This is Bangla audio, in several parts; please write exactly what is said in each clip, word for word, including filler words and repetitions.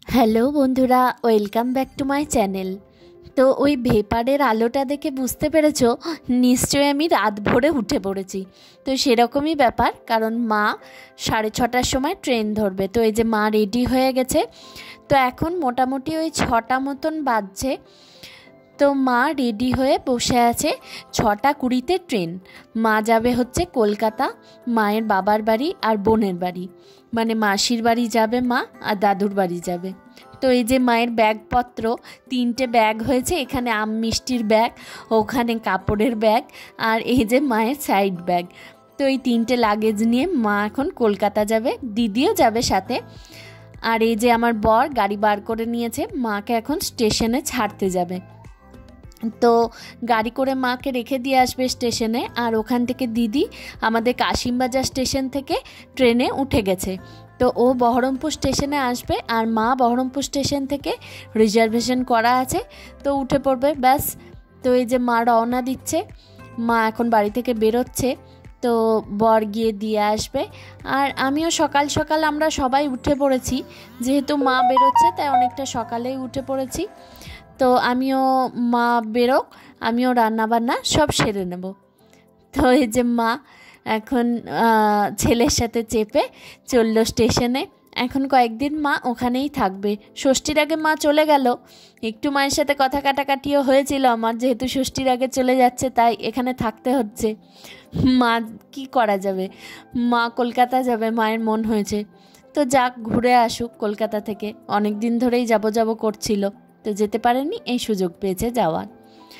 হ্যালো বন্ধুরা, welcome back to my channel. তো ওই ভেপারের আলোটা দেখে বুঝতে পেরেছো নিশ্চয়ই আমি রাত ভোরে উঠে পড়েছি। তো সেরকমই ব্যাপার, কারণ মা সাড়ে ছটার সময় ট্রেন ধরবে। তো এই যে মা রেডি হয়ে গেছে। তো এখন মোটামুটি ওই ছটা মতন বাজছে। তো মা রেডি হয়ে বসে আছে। ছটা কুড়িতে ট্রেন। মা যাবে হচ্ছে কলকাতা, মায়ের বাবার বাড়ি আর বোনের বাড়ি, মানে মাসির বাড়ি যাবে মা, আর দাদুর বাড়ি যাবে। তো এই যে মায়ের ব্যাগপত্র তিনটে ব্যাগ হয়েছে, এখানে আম মিষ্টির ব্যাগ, ওখানে কাপড়ের ব্যাগ, আর এই যে মায়ের সাইড ব্যাগ। তো এই তিনটে লাগেজ নিয়ে মা এখন কলকাতা যাবে, দিদিও যাবে সাথে। আর এই যে আমার বর গাড়ি বার করে নিয়েছে, মাকে এখন স্টেশনে ছাড়তে যাবে। তো গাড়ি করে মাকে রেখে দিয়ে আসবে স্টেশনে, আর ওখান থেকে দিদি আমাদের কাশিমবাজার স্টেশন থেকে ট্রেনে উঠে গেছে। তো ও বহরমপুর স্টেশনে আসবে, আর মা বহরমপুর স্টেশন থেকে রিজার্ভেশন করা আছে, তো উঠে পড়বে ব্যাস। তো এই যে মা রওনা দিচ্ছে, মা এখন বাড়ি থেকে বেরোচ্ছে। তো বর গিয়ে দিয়ে আসবে। আর আমিও সকাল সকাল আমরা সবাই উঠে পড়েছি, যেহেতু মা বেরোচ্ছে তাই অনেকটা সকালেই উঠে পড়েছি। তো আমিও মা বেরোক, আমিও রান্নাবান্না সব সেরে নেব। তো এই যে মা এখন ছেলের সাথে চেপে চললো স্টেশনে। এখন কয়েকদিন মা ওখানেই থাকবে। ষষ্ঠীর আগে মা চলে গেল, একটু মায়ের সাথে কথা কাটাকাটিও হয়েছিল আমার, যেহেতু ষষ্ঠীর আগে চলে যাচ্ছে তাই এখানে থাকতে হচ্ছে। মা কি করা যাবে, মা কলকাতা যাবে, মায়ের মন হয়েছে। তো যাক, ঘুরে আসুক কলকাতা থেকে, অনেক দিন ধরেই যাবো যাবো করছিল, তো যেতে পারেনি, এই সুযোগ পেয়েছে যাওয়ার।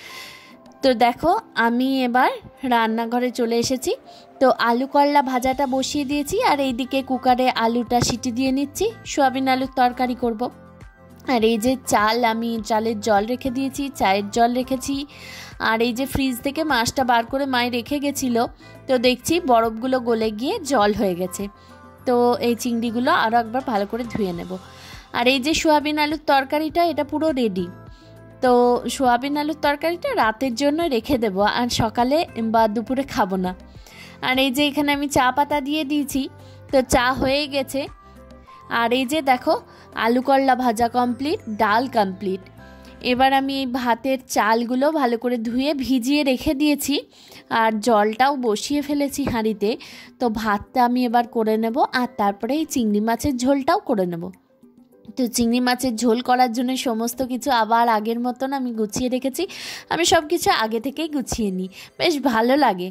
তো দেখো আমি এবার রান্নাঘরে চলে এসেছি। তো আলু করলা ভাজাটা বসিয়ে দিয়েছি, আর এইদিকে কুকারে আলুটা সিটি দিয়ে নিচ্ছি, সোয়াবিন আলুর তরকারি করব। আর এই যে চাল, আমি চালের জল রেখে দিয়েছি, চায়ের জল রেখেছি। আর এই যে ফ্রিজ থেকে মাছটা বার করে মায়ে রেখে গেছিলো, তো দেখছি বরফগুলো গলে গিয়ে জল হয়ে গেছে। তো এই চিংড়িগুলো আরও একবার ভালো করে ধুয়ে নেব। আর এই যে সোয়াবিন আলুর তরকারিটা, এটা পুরো রেডি। তো সোয়াবিন আলুর তরকারিটা রাতের জন্য রেখে দেবো, আর সকালে বা দুপুরে খাবো না। আর এই যে এখানে আমি চা পাতা দিয়ে দিয়েছি, তো চা হয়ে গেছে। আর এই যে দেখো আলু করলা ভাজা কমপ্লিট, ডাল কমপ্লিট। এবার আমি এই ভাতের চালগুলো ভালো করে ধুয়ে ভিজিয়ে রেখে দিয়েছি, আর জলটাও বসিয়ে ফেলেছি হাঁড়িতে। তো ভাতটা আমি এবার করে নেব, আর তারপরে এই চিংড়ি মাছের ঝোলটাও করে নেব। তো চিংড়ি মাছের ঝোল করার জন্য সমস্ত কিছু আবার আগের মতন আমি গুছিয়ে রেখেছি। আমি সব কিছু আগে থেকেই গুছিয়ে নিই, বেশ ভালো লাগে।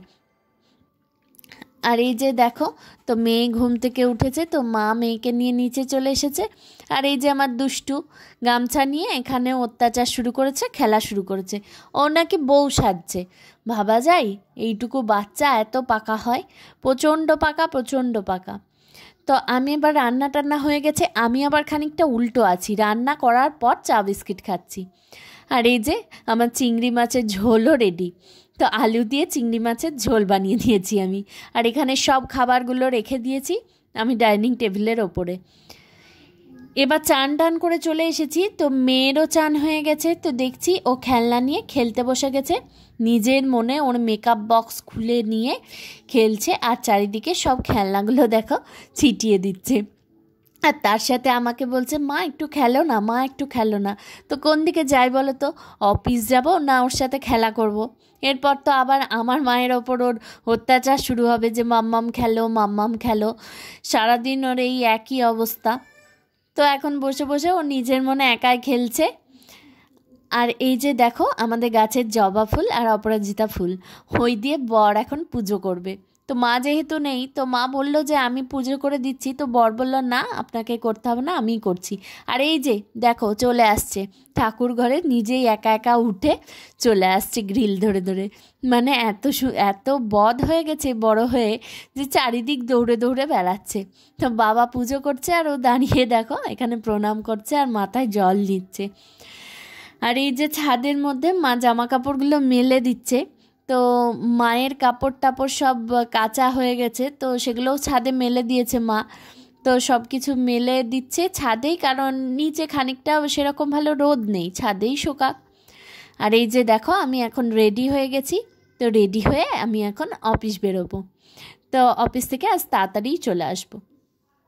আর এই যে দেখো, তো মেয়ে ঘুম থেকে উঠেছে, তো মা মেয়েকে নিয়ে নিচে চলে এসেছে। আর এই যে আমার দুষ্টু গামছা নিয়ে এখানে অত্যাচার শুরু করেছে, খেলা শুরু করেছে। ও নাকি বউ সাজছে, ভাবা যায় এইটুকু বাচ্চা এত পাকা হয়, প্রচণ্ড পাকা প্রচণ্ড পাকা। তো আমি এবার রান্না টান্না হয়ে গেছে, আমি আবার খানিকটা উল্টো আছি, রান্না করার পর চা বিস্কিট খাচ্ছি। আর এই যে আমার চিংড়ি মাছের ঝোলও রেডি। তো আলু দিয়ে চিংড়ি মাছের ঝোল বানিয়ে দিয়েছি আমি, আর এখানে সব খাবারগুলো রেখে দিয়েছি আমি ডাইনিং টেবিলের ওপরে। এবার চান টান করে চলে এসেছি, তো মেয়েরও চান হয়ে গেছে। তো দেখছি ও খেলনা নিয়ে খেলতে বসে গেছে, নিজের মনে ওর মেকআপ বক্স খুলে নিয়ে খেলছে, আর চারিদিকে সব খেলনাগুলো দেখো ছিটিয়ে দিচ্ছে। আর তার সাথে আমাকে বলছে, মা একটু খেলো না, মা একটু খেলো না। তো কোন দিকে যাই বলো তো, অফিস যাব না ওর সাথে খেলা করব? এরপর তো আবার আমার মায়ের ওপর ওর অত্যাচার শুরু হবে, যে মাম্মাম খেলো মাম্মাম খেলো, সারাদিন ওর এই একই অবস্থা। তো এখন বসে বসে ও নিজের মনে একাই খেলছে। আর এই যে দেখো আমাদের গাছের জবা ফুল আর অপরাজিতা ফুল, ওই দিয়ে বর এখন পুজো করবে। তো মা যেহেতু নেই, তো মা বললো যে আমি পুজো করে দিচ্ছি। তো বর বললো, না আপনাকে করতে হবে না, আমিই করছি। আর এই যে দেখো চলে আসছে ঠাকুর ঘরে, নিজেই একা একা উঠে চলে আসছে গ্রিল ধরে ধরে। মানে এত সু এত বদ হয়ে গেছে বড় হয়ে, যে চারিদিক দৌড়ে দৌড়ে বেড়াচ্ছে। তো বাবা পুজো করছে, আর ও দাঁড়িয়ে দেখো এখানে প্রণাম করছে আর মাথায় জল দিচ্ছে। আর এই যে ছাদের মধ্যে মা জামা কাপড়গুলো মেলে দিচ্ছে। তো মায়ের কাপড় টাপড় সব কাঁচা হয়ে গেছে, তো সেগুলোও ছাদে মেলে দিয়েছে মা। তো সব কিছু মেলে দিচ্ছে ছাদেই, কারণ নিচে খানিকটা সেরকম ভালো রোদ নেই, ছাদেই শোকাক। আর এই যে দেখো আমি এখন রেডি হয়ে গেছি। তো রেডি হয়ে আমি এখন অফিস বেরোবো। তো অফিস থেকে আজ তাড়াতাড়ি চলে আসবো।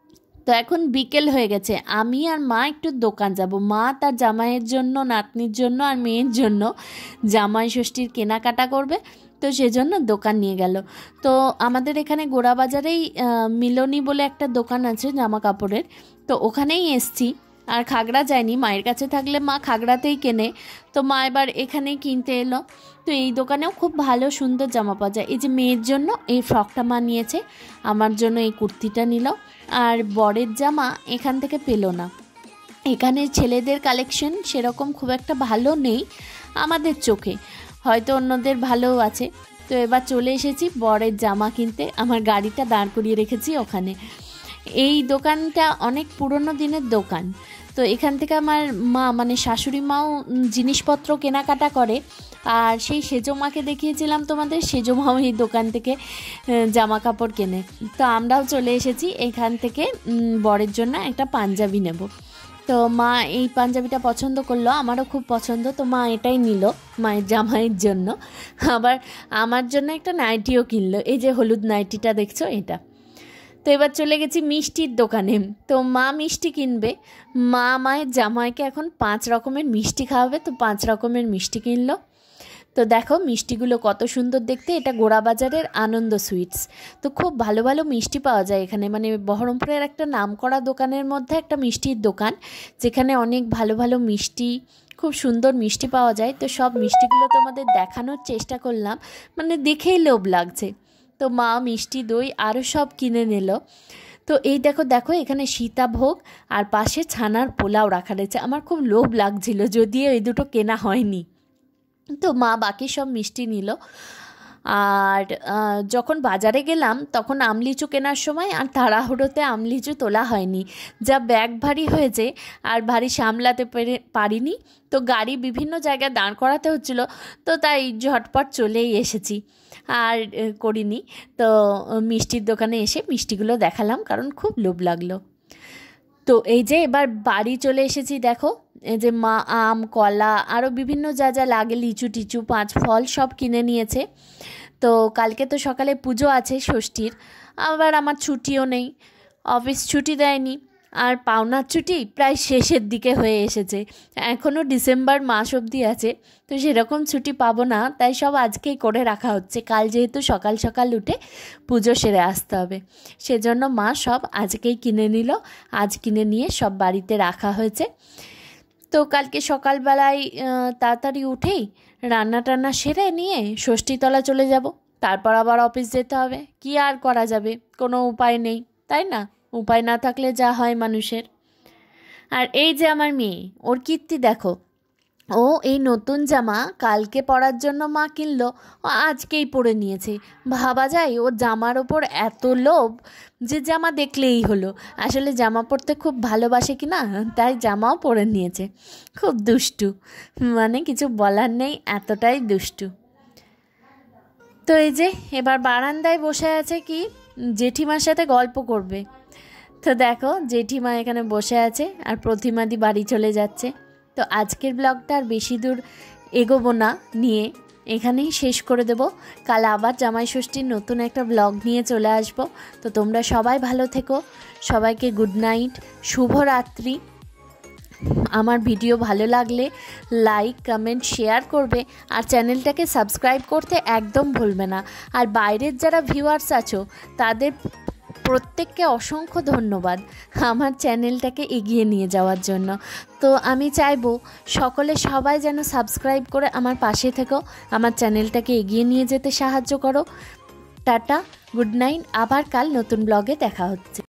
তো এখন বিকেল হয়ে গেছে, আমি আর মা একটু দোকান যাব। মা তার জামাইয়ের জন্য, নাতনির জন্য আর মেয়ের জন্য জামাই ষষ্ঠীর কেনাকাটা করবে, তো সেজন্য দোকান নিয়ে গেল। তো আমাদের এখানে গোড়াবাজারেই মিলনী বলে একটা দোকান আছে জামা কাপড়ের, তো ওখানেই এসছি। আর খাগড়া যায়নি, মায়ের কাছে থাকলে মা খাগড়াতেই কেনে, তো মা এবার এখানেই কিনতে এলো। তো এই দোকানেও খুব ভালো সুন্দর জামা পাওয়া যায়। এই যে মেয়ের জন্য এই ফ্রকটা মা নিয়েছে, আমার জন্য এই কুর্তিটা নিল। আর বরের জামা এখান থেকে পেলো না। এখানে ছেলেদের কালেকশন সেরকম খুব একটা ভালো নেই আমাদের চোখে, হয়তো অন্যদের ভালোও আছে। তো এবার চলে এসেছি বরের জামা কিনতে, আমার গাড়িটা দাঁড় করিয়ে রেখেছি ওখানে। এই দোকানটা অনেক পুরনো দিনের দোকান, তো এখান থেকে আমার মা মানে শাশুড়ি মাও জিনিসপত্র কেনাকাটা করে। আর সেই সেজো মাকে দেখিয়েছিলাম তোমাদের, সেজো মাও এই দোকান থেকে জামা কাপড় কেনে। তো আমরাও চলে এসেছি এখান থেকে বরের জন্য একটা পাঞ্জাবি নেব। তো মা এই পাঞ্জাবিটা পছন্দ করলো, আমারও খুব পছন্দ, তো মা এটাই নিল মায়ের জামাইয়ের জন্য। আবার আমার জন্য একটা নাইটিও কিনলো, এই যে হলুদ নাইটিটা দেখছো এটা। তো এবার চলে গেছি মিষ্টির দোকানে, তো মা মিষ্টি কিনবে। মা মায়ের জামাইকে এখন পাঁচ রকমের মিষ্টি খাওয়াবে, তো পাঁচ রকমের মিষ্টি কিনলো। তো দেখো মিষ্টিগুলো কত সুন্দর দেখতে, এটা গোড়াবাজারের আনন্দ সুইটস। তো খুব ভালো ভালো মিষ্টি পাওয়া যায় এখানে, মানে বহরমপুরের একটা নামকরা দোকানের মধ্যে একটা মিষ্টির দোকান, যেখানে অনেক ভালো ভালো মিষ্টি, খুব সুন্দর মিষ্টি পাওয়া যায়। তো সব মিষ্টিগুলো তোমাদের দেখানোর চেষ্টা করলাম, মানে দেখেই লোভ লাগছে। তো মা মিষ্টি, দই আরও সব কিনে নিল। তো এই দেখো দেখো এখানে সীতাভোগ আর পাশে ছানার পোলাও রাখা রয়েছে, আমার খুব লোভ লাগছিল, যদিও এই দুটো কেনা হয়নি। তো মা বাকি সব মিষ্টি নিল। আর যখন বাজারে গেলাম তখন আমলিচু কেনার সময় আর তাড়াহুড়োতে আমলিচু তোলা হয়নি, যা ব্যাগ ভারী হয়েছে আর ভারী সামলাতে পেরে পারিনি। তো গাড়ি বিভিন্ন জায়গায় দাঁড় করাতে হচ্ছিলো, তো তাই ঝটপট চলেই এসেছি, আর করিনি। তো মিষ্টির দোকানে এসে মিষ্টিগুলো দেখালাম, কারণ খুব লোভ লাগলো। তো এই যে এবার বাড়ি চলে এসেছি, দেখো এই যে মা আম, কলা আরও বিভিন্ন যা যা লাগে, লিচু টিচু, পাঁচ ফল সব কিনে নিয়েছে। তো কালকে তো সকালে পুজো আছে ষষ্ঠীর, আবার আমার ছুটিও নেই, অফিস ছুটি দেয়নি। আর পাওনার ছুটি প্রায় শেষের দিকে হয়ে এসেছে, এখনও ডিসেম্বর মাস অবধি আছে, তো সেরকম ছুটি পাবো না, তাই সব আজকেই করে রাখা হচ্ছে। কাল যেহেতু সকাল সকাল উঠে পুজো সেরে আসতে হবে, সেজন্য মা সব আজকেই কিনে নিল, আজ কিনে নিয়ে সব বাড়িতে রাখা হয়েছে। তো কালকে সকালবেলায় তাড়াতাড়ি উঠেই রান্না টান্না সেরে নিয়ে ষষ্ঠীতলা চলে যাব, তারপর আবার অফিস যেতে হবে। কি আর করা যাবে, কোনো উপায় নেই, তাই না? উপায় না থাকলে যা হয় মানুষের। আর এই যে আমার মেয়ে, ওর কীর্তি দেখো, ও এই নতুন জামা কালকে পরার জন্য মা কিনলো, ও আজকেই পরে নিয়েছে। ভাবা যায় ওর জামার ওপর এত লোভ যে জামা দেখলেই হলো। আসলে জামা পরতে খুব ভালোবাসে কি না, তাই জামাও পরে নিয়েছে। খুব দুষ্টু, মানে কিছু বলার নেই, এতটাই দুষ্টু। তো এই যে এবার বারান্দায় বসে আছে, কি জেঠিমার সাথে গল্প করবে। তো দেখো জেঠিমা এখানে বসে আছে আর প্রতিমাদি বাড়ি চলে যাচ্ছে। তো আজকের ব্লগটা আর বেশি দূর এগোবো না, নিয়ে এখানেই শেষ করে দেব। কাল আবার জামাই ষষ্ঠীর নতুন একটা ব্লগ নিয়ে চলে আসব। তো তোমরা সবাই ভালো থেকো, সবাইকে গুড নাইট, শুভরাত্রি। আমার ভিডিও ভালো লাগলে লাইক, কমেন্ট, শেয়ার করবে, আর চ্যানেলটাকে সাবস্ক্রাইব করতে একদম ভুলবে না। আর বাইরের যারা ভিউয়ার্স আছো তাদের প্রত্যেককে অসংখ্য ধন্যবাদ আমার চ্যানেলটাকে এগিয়ে নিয়ে যাওয়ার জন্য। তো আমি চাইবো সকলে সবাই যেন সাবস্ক্রাইব করে আমার পাশে থেকো, আমার চ্যানেলটাকে এগিয়ে নিয়ে যেতে সাহায্য করো। টাটা, গুড নাইট, আবার কাল নতুন ব্লগে দেখা হচ্ছে।